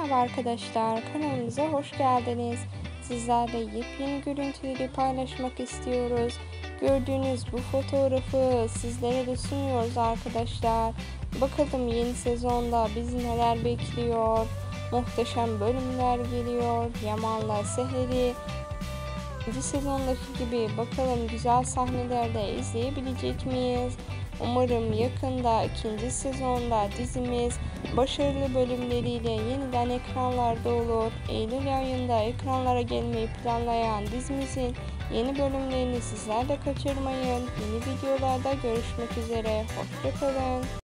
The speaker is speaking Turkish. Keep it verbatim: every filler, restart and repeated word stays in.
Merhaba arkadaşlar, kanalımıza hoş geldiniz. Sizlerle yepyeni görüntüleri paylaşmak istiyoruz. Gördüğünüz bu fotoğrafı sizlere de sunuyoruz arkadaşlar. Bakalım yeni sezonda bizi neler bekliyor? Muhteşem bölümler geliyor. Yaman'la Seher'i ikinci sezondaki gibi bakalım güzel sahnelerde izleyebilecek miyiz? Umarım yakında ikinci sezonda dizimiz başarılı bölümleriyle yeniden ekranlarda olur. Eylül ayında ekranlara gelmeyi planlayan dizimizin yeni bölümlerini sizler de kaçırmayın. Yeni videolarda görüşmek üzere. Hoşça kalın.